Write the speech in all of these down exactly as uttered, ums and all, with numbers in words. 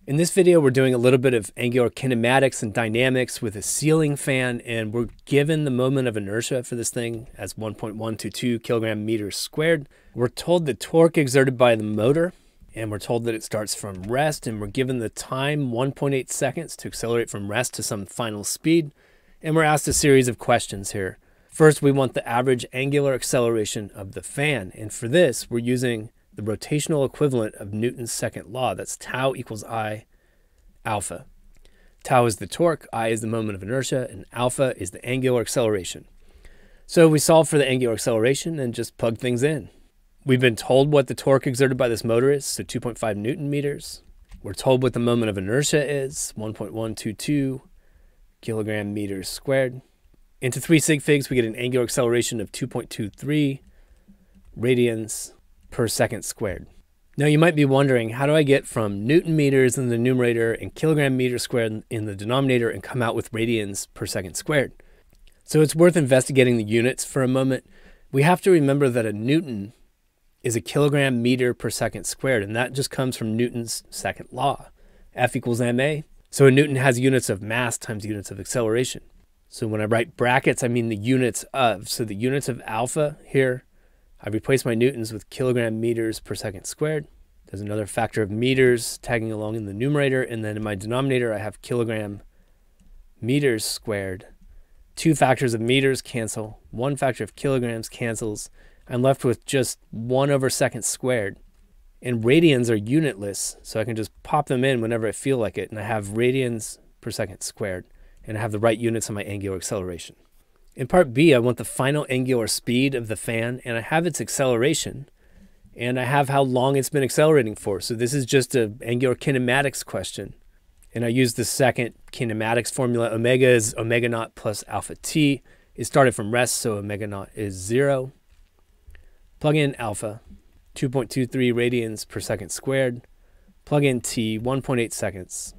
In this video, we're doing a little bit of angular kinematics and dynamics with a ceiling fan, and we're given the moment of inertia for this thing as one point one two two kilogram meters squared. We're told the torque exerted by the motor, and we're told that it starts from rest, and we're given the time one point eight seconds to accelerate from rest to some final speed. And we're asked a series of questions here. First, we want the average angular acceleration of the fan, and for this, we're using the rotational equivalent of Newton's second law. That's tau equals I alpha. Tau is the torque, I is the moment of inertia, and alpha is the angular acceleration. So we solve for the angular acceleration and just plug things in. We've been told what the torque exerted by this motor is, so two point five Newton meters. We're told what the moment of inertia is, one point one two two kilogram meters squared. Into three sig figs, we get an angular acceleration of two point two three radians per second squared. Now you might be wondering, how do I get from Newton meters in the numerator and kilogram meters squared in the denominator and come out with radians per second squared? So it's worth investigating the units for a moment. We have to remember that a Newton is a kilogram meter per second squared, and that just comes from Newton's second law, F equals ma. So a Newton has units of mass times units of acceleration. So when I write brackets, I mean the units of. So the units of alpha here, I replace my newtons with kilogram meters per second squared. There's another factor of meters tagging along in the numerator, and then in my denominator I have kilogram meters squared. Two factors of meters cancel, one factor of kilograms cancels. I'm left with just one over second squared. And radians are unitless, so I can just pop them in whenever I feel like it, and I have radians per second squared, and I have the right units on my angular acceleration. In part B, I want the final angular speed of the fan, and I have its acceleration, and I have how long it's been accelerating for. So this is just an angular kinematics question. And I use the second kinematics formula. Omega is omega naught plus alpha t. It started from rest, so omega naught is zero. Plug in alpha, two point two three radians per second squared. Plug in t, one point eight seconds.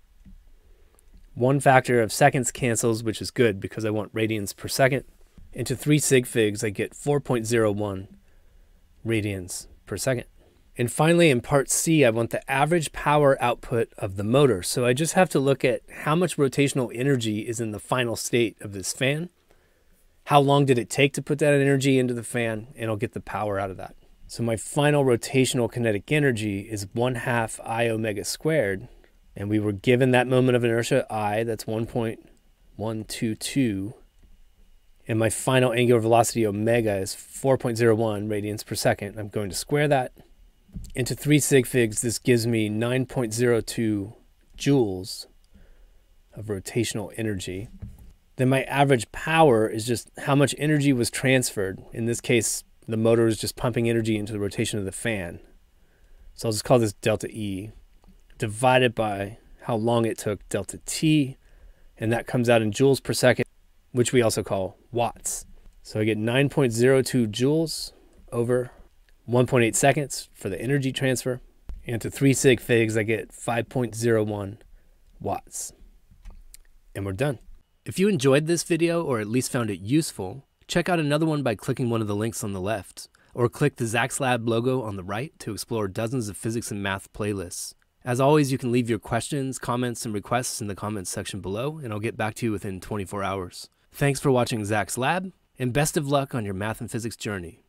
One factor of seconds cancels, which is good because I want radians per second. Into three sig figs, I get four point zero one radians per second. And finally, in part C, I want the average power output of the motor. So I just have to look at how much rotational energy is in the final state of this fan. How long did it take to put that energy into the fan? And I'll get the power out of that. So my final rotational kinetic energy is one half I omega squared. And we were given that moment of inertia, I, that's one point one two two. And my final angular velocity, omega, is four point zero one radians per second. I'm going to square that. Into three sig figs, this gives me nine point zero two joules of rotational energy. Then my average power is just how much energy was transferred. In this case, the motor is just pumping energy into the rotation of the fan. So I'll just call this delta E, divided by how long it took, delta T, and that comes out in joules per second, which we also call watts. So I get nine point zero two joules over one point eight seconds for the energy transfer, and to three sig figs I get five point zero one watts. And we're done. If you enjoyed this video, or at least found it useful, check out another one by clicking one of the links on the left, or click the Zach's Lab logo on the right to explore dozens of physics and math playlists. As always, you can leave your questions, comments, and requests in the comments section below, and I'll get back to you within twenty-four hours. Thanks for watching Zach's Lab, and best of luck on your math and physics journey.